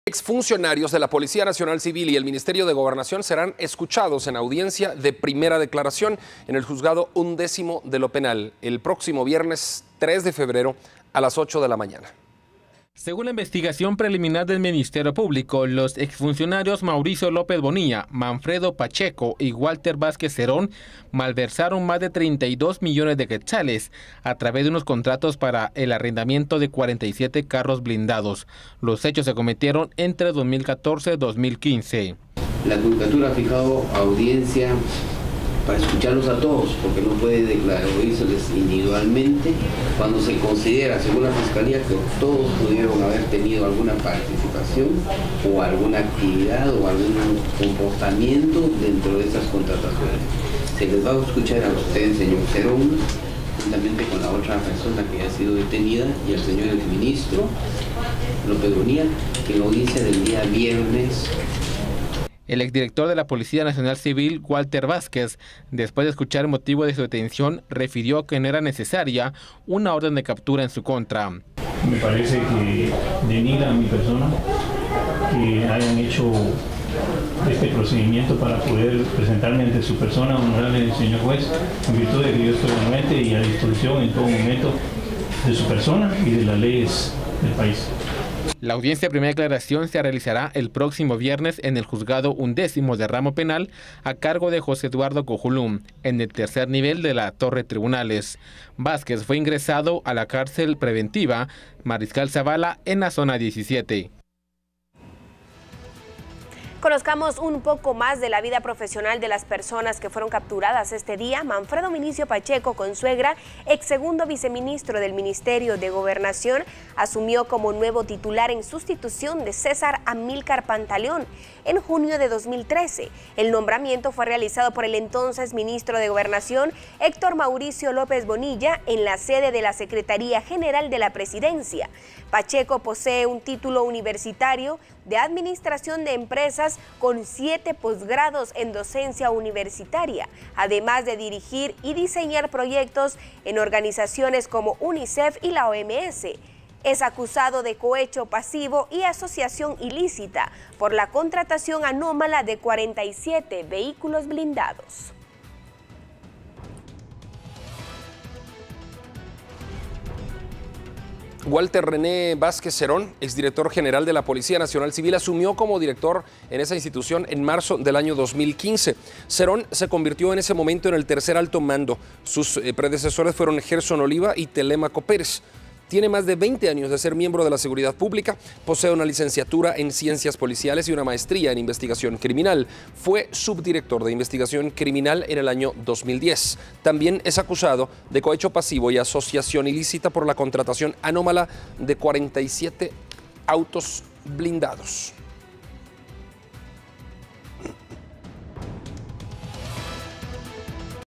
Exfuncionarios de la Policía Nacional Civil y el Ministerio de Gobernación serán escuchados en audiencia de primera declaración en el juzgado 11º de lo penal el próximo viernes 3 de febrero a las 8 de la mañana. Según la investigación preliminar del Ministerio Público, los exfuncionarios Mauricio López Bonilla, Manfredo Pacheco y Walter Vázquez Cerón malversaron más de 32 millones de quetzales a través de unos contratos para el arrendamiento de 47 carros blindados. Los hechos se cometieron entre 2014 y 2015. La Judicatura ha fijado audiencia para escucharlos a todos, porque no puede declarar o irseles individualmente cuando se considera, según la Fiscalía, que todos pudieron haber tenido alguna participación o alguna actividad o algún comportamiento dentro de esas contrataciones. Se les va a escuchar a usted, señor Cerón, juntamente con la otra persona que ha sido detenida, y al señor exministro López Bonilla, que en la audiencia del día viernes. El exdirector de la Policía Nacional Civil, Walter Vázquez, después de escuchar el motivo de su detención, refirió que no era necesaria una orden de captura en su contra. Me parece que denigra a mi persona que hayan hecho este procedimiento para poder presentarme ante su persona, honorable señor juez, en virtud de que yo estoy anuente y a disposición en todo momento de su persona y de las leyes del país. La audiencia de primera declaración se realizará el próximo viernes en el juzgado 11º de ramo penal a cargo de José Eduardo Cojulum, en el tercer nivel de la Torre Tribunales. Vázquez fue ingresado a la cárcel preventiva Mariscal Zavala en la zona 17. Conozcamos un poco más de la vida profesional de las personas que fueron capturadas este día. Manfredo Vinicio Pacheco Consuegra, ex segundo viceministro del Ministerio de Gobernación, asumió como nuevo titular en sustitución de César Amílcar Pantaleón en junio de 2013. El nombramiento fue realizado por el entonces ministro de Gobernación, Héctor Mauricio López Bonilla, en la sede de la Secretaría General de la Presidencia. Pacheco posee un título universitario de Administración de Empresas con 7 posgrados en docencia universitaria, además de dirigir y diseñar proyectos en organizaciones como UNICEF y la OMS. Es acusado de cohecho pasivo y asociación ilícita por la contratación anómala de 47 vehículos blindados. Walter René Vázquez Cerón, exdirector general de la Policía Nacional Civil, asumió como director en esa institución en marzo del año 2015. Cerón se convirtió en ese momento en el tercer alto mando. Sus predecesores fueron Gerson Oliva y Telémaco Pérez. Tiene más de 20 años de ser miembro de la Seguridad Pública, posee una licenciatura en Ciencias Policiales y una maestría en Investigación Criminal. Fue subdirector de Investigación Criminal en el año 2010. También es acusado de cohecho pasivo y asociación ilícita por la contratación anómala de 47 autos blindados.